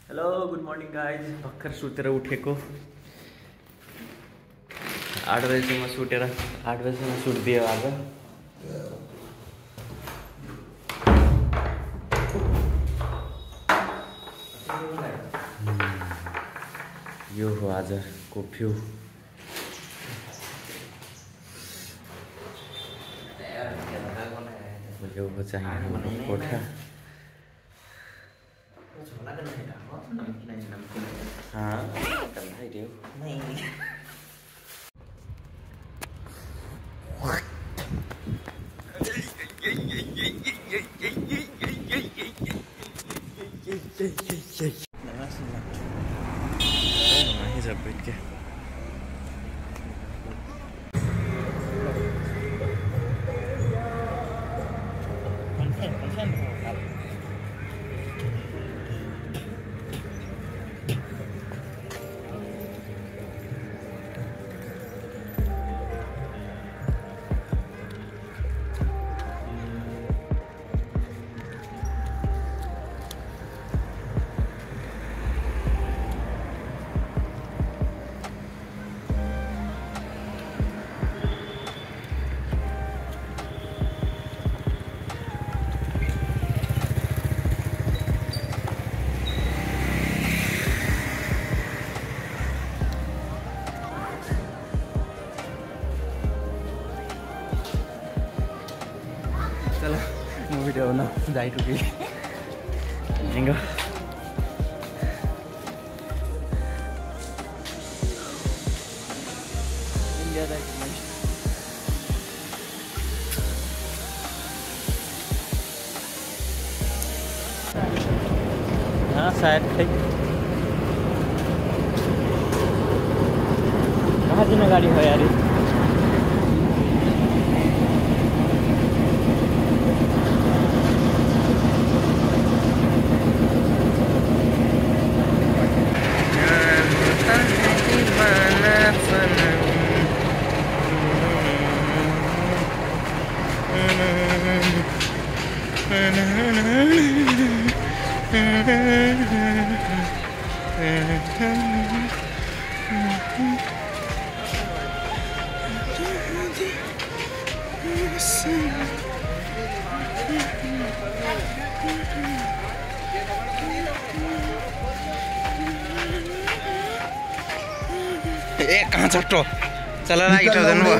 Hello good morning guys. भर्खर सुतेर उठेको 8 बजीसम्म सुतेर 8 बजीसम्म सुत्दियो आज। यो हो आजको भ्यू। यो हो चाहिँ हाम्रो कोठा। हाँ करना ही दियो नहीं। सब बैठ के चलो वीडियो बना जाई टुकी जिंगा इंडिया हाँ शायद कहाँ दिन गाड़ी हो यार। ए कहाँ चट्टो चल लागिट जानुभयो।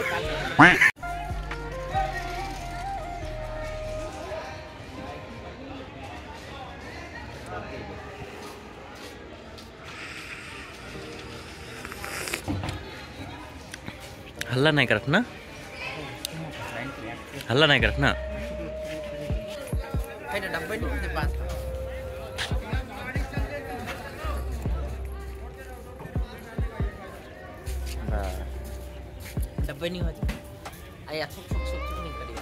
हल्ला नहीं कर रखना, हल्ला नहीं कर रखना। डब्बे नहीं होते आया सुख सुख सुख नहीं करिए।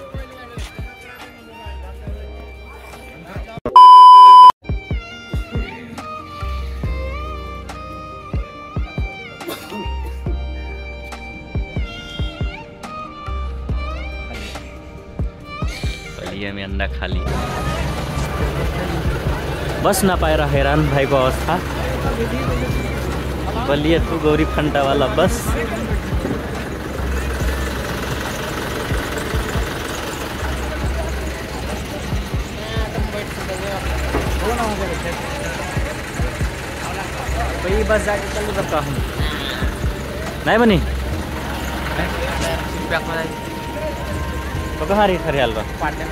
बलिया में अंडा खाली बस ना पाएर हैरान भएको अवस्था। बलिया टू गौरी फंटा वाला बस। भाई बस जाके चल सकता हूँ नहीं बनी तो कहाँ रही खरी हाल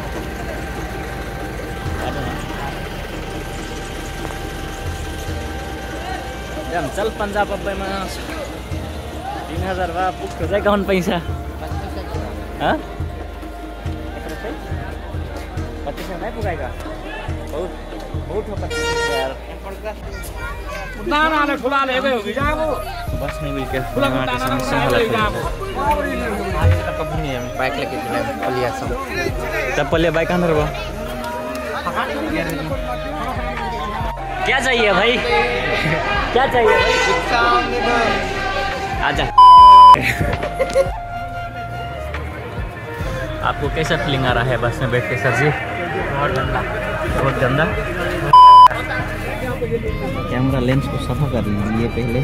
हम चल पंजाब अब में 3000 बा बुक हो जाए कौन पैसा हाँ 25 नहीं पुगाएगा बहुत बहुत हो 25 यार। बस नहीं मिल के बाइक लेके तब पलिया बाइक अंदर वो क्या चाहिए भाई क्या चाहिए भाई आजा। आपको कैसा फीलिंग आ रहा है बस में बैठ के सर जी? बहुत गंदा बहुत गंदा। कैमरा लेंस को सफा कर लीजिए पहले।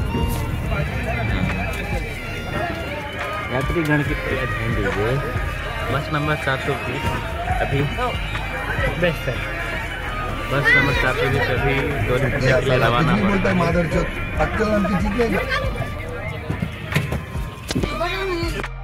यात्रीगण की ध्यान दीजिए, बस नंबर 420 अभी बेस्ट है। बस नंबर 420 अभी 2 घंटे के लिए रवाना हो रहा है।